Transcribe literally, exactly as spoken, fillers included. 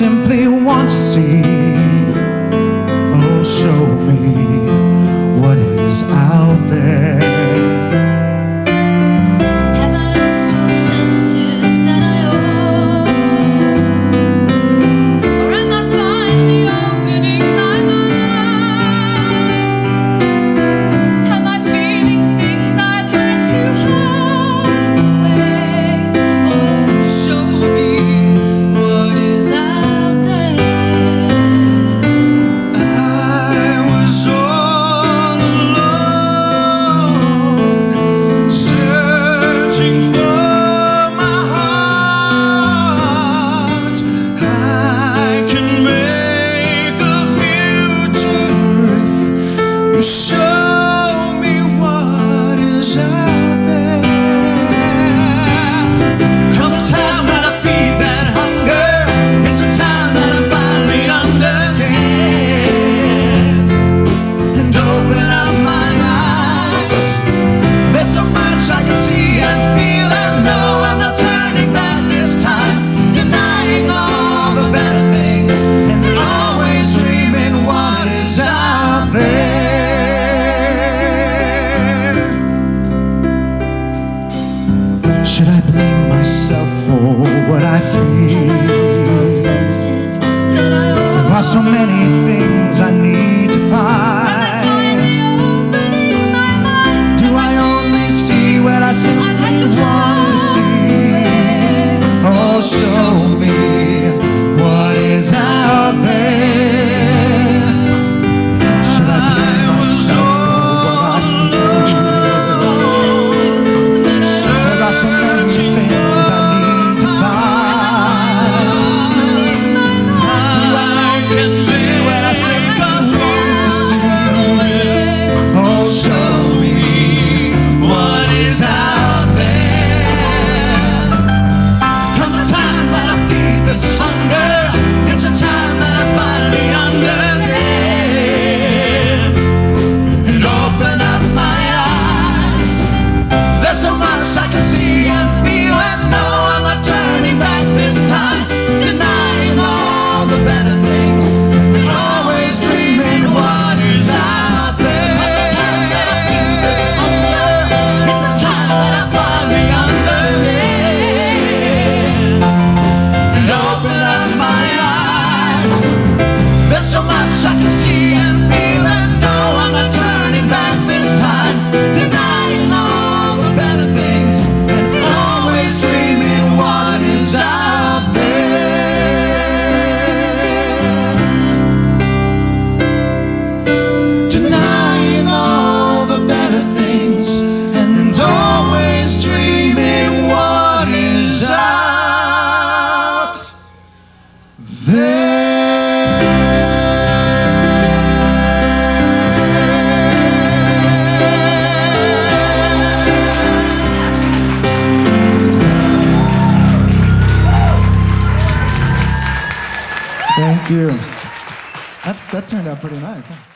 simply want to see. Oh, show me what is out there. Have I lost all senses that I owe? Or am I finally opening my mind? Am I feeling things I've had to hide away? Oh, show me what is out there. I was all alone, searching for my heart. I can make a future if you show me what is out there. Comes a time when I feed that hunger. It's a time that I finally understand and open up my eyes. There's so much I can see and feel and know. I'm not turning back this time, denying all the better things and always dreaming what is out there. Should I blame myself for what I Have I lost all feel? senses that I There owe? are so many things I need to Am I find. finally opening my mind? Do I only see what I I've had simply to want to hide see? away. Oh, show me what is out there. Should I blame myself for what I Lost all feel? senses that I owe. There are so many things I need to find. Opening my mind. Do I only see what I simply want to see? Oh, show me what is out there. Comes a time that I feed this hunger. It's a time that I finally understand and open up my eyes. There's so much I can see and feel and know. I'm not turning back this time, denying all the better things and always dreaming what is out there. It's a time that I feel this hunger. It's a time that I finally understand and open up my eyes. There's so much I can see and feel and know. I'm not turning back this time, denying all the better things and always dreaming what is out there. Denying all the better things and always dreaming what is out there. Thank you. That's, that turned out pretty nice, huh?